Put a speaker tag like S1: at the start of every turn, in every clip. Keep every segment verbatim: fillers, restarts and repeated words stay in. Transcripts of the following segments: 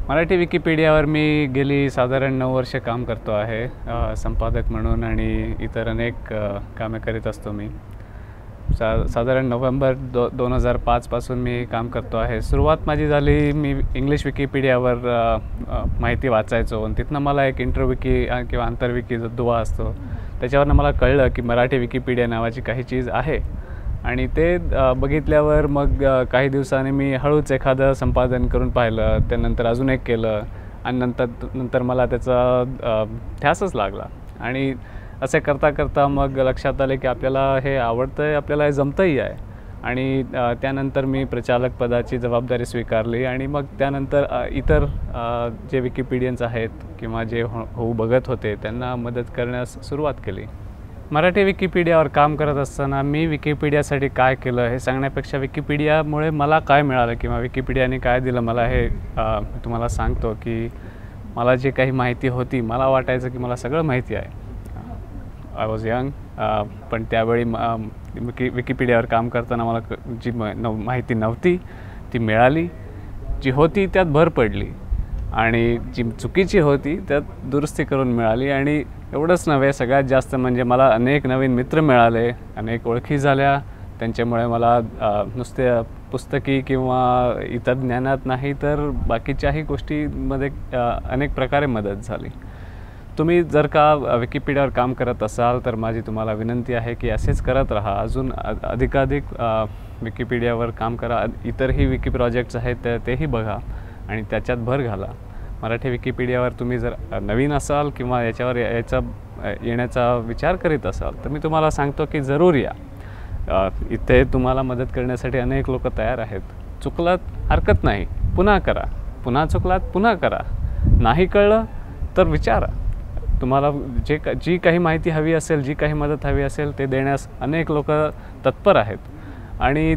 S1: मराठी विकिपीडियावर मी गेली साधारण नऊ वर्ष काम करतो आहे, संपादक म्हणून आणि इतर अनेक कामे करीत असतो मी. सा साधारण नोव्हेंबर दो दोन हजार पाचपासून मी काम करतो आहे. सुरुवात माझी झाली, मी इंग्लिश विकिपीडियावर माहिती वाचायचो आणि तिथनं मला एक इंटरविकी किंवा आंतरविकी जो दुवा असतो त्याच्यावरनं मला कळलं की मराठी विकिपीडिया नावाची काही चीज आहे. आणि ते बघितल्यावर मग काही दिवसांनी मी हळूच एखादं संपादन करून पाहिलं, त्यानंतर अजून एक केलं आणि नंतर नंतर मला त्याचा ध्यासच लागला. आणि असे करता करता मग लक्षात आले की आपल्याला हे आवडतं आहे, आपल्याला हे जमतंही आहे. आणि त्यानंतर मी प्रचालक पदाची जबाबदारी स्वीकारली आणि मग त्यानंतर इतर जे विकिपीडियन्स आहेत किंवा जे हो होऊ बघत होते त्यांना मदत करण्यास सुरुवात केली. मराठी विकिपीडियावर काम करत असताना मी विकिपीडियासाठी काय केलं हे सांगण्यापेक्षा विकिपीडियामुळे मला काय मिळालं किंवा विकिपीडियाने काय दिलं मला हे मी तुम्हाला सांगतो. की मला जे काही माहिती होती, मला वाटायचं की मला सगळं माहिती आहे. आय वॉज यंग, पण त्यावेळी विकी विकिपीडियावर काम करताना मला जी न माहिती नव्हती ती मिळाली, जी होती त्यात भर पडली आणि जी चुकीची होती त्यात दुरुस्ती करून मिळाली. आणि एवढंच नव्हे, सगळ्यात जास्त म्हणजे मला अनेक नवीन मित्र मिळाले, अनेक ओळखी झाल्या. त्यांच्यामुळे मला नुसते पुस्तकी किंवा इतर ज्ञानात नाही तर बाकीच्याही गोष्टीमध्ये अनेक प्रकारे मदत झाली. तुम्ही जर का विकिपीडियावर काम करत असाल तर माझी तुम्हाला विनंती आहे की असेच करत राहा. अजून अधिकाधिक विकिपीडियावर काम करा. इतरही विकी प्रोजेक्ट्स आहेत तेही बघा आणि त्याच्यात भर घाला. मराठी विकिपीडियावर तुम्ही जर नवीन असाल किंवा याच्यावर याचा येण्याचा विचार करीत असाल तर मी तुम्हाला सांगतो की जरूर या. इथे तुम्हाला मदत करण्यासाठी अनेक लोक तयार आहेत. चुकलात हरकत नाही, पुन्हा करा. पुन्हा चुकलात पुन्हा करा. नाही कळलं तर विचारा. तुम्हाला जे जी काही माहिती हवी असेल, जी काही मदत हवी असेल ते देण्यास अनेक लोक तत्पर आहेत. आणि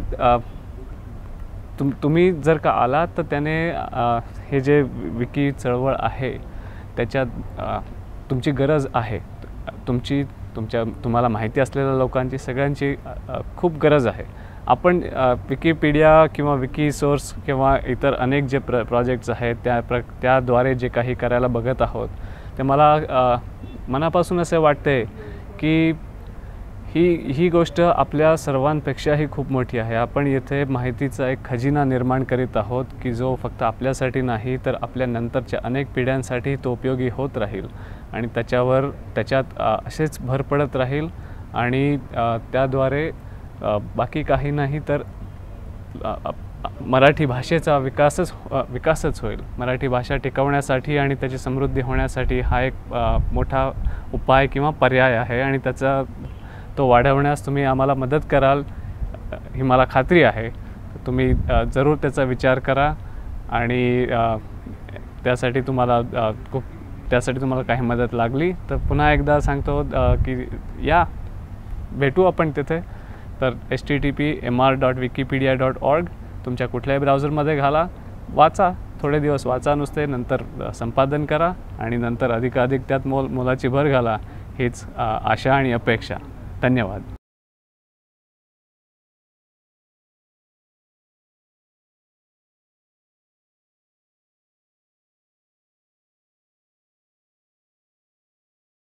S1: तुम तुम्ही जर का आलात तर त्याने हे जे विकी चळवळ आहे त्याच्यात तुमची गरज आहे. तुमची तुमच्या तुम्हाला माहिती असलेल्या लोकांची सगळ्यांची खूप गरज आहे. आपण विकिपीडिया किंवा विकी सोर्स किंवा इतर अनेक जे प्र प्रोजेक्ट्स आहेत त्या प्र त्याद्वारे जे काही करायला बघत आहोत ते मला मनापासून असे वाटते की ही ही गोष्ट आपल्या सर्वांपेक्षाही खूप मोठी आहे. आपण येथे माहितीचा एक खजिना निर्माण करीत आहोत की जो फक्त आपल्यासाठी नाही तर आपल्या नंतरच्या अनेक पिढ्यांसाठी तो उपयोगी होत राहील आणि त्याच्यावर त्याच्यात असेच भर पडत राहील. आणि त्याद्वारे बाकी काही नाही तर मराठी भाषेचा विकासच विकासच होईल. मराठी भाषा टिकवण्यासाठी आणि त्याची समृद्धी होण्यासाठी हा एक मोठा उपाय किंवा पर्याय आहे आणि त्याचा तो वाढवण्यास तुम्ही आम्हाला मदत कराल ही मला खात्री आहे. तुम्ही जरूर त्याचा विचार करा आणि त्यासाठी तुम्हाला खूप त्यासाठी तुम्हाला काही मदत लागली तर पुन्हा एकदा सांगतो की या भेटू आपण तिथे. तर H T T P M R dot Wikipedia dot org तुमच्या कुठल्याही ब्राउझरमध्ये घाला, वाचा, थोडे दिवस वाचा नुसते, नंतर संपादन करा आणि नंतर अधिकाधिक त्यात मोल मोलाची भर घाला हीच आशा आणि अपेक्षा. धन्यवाद.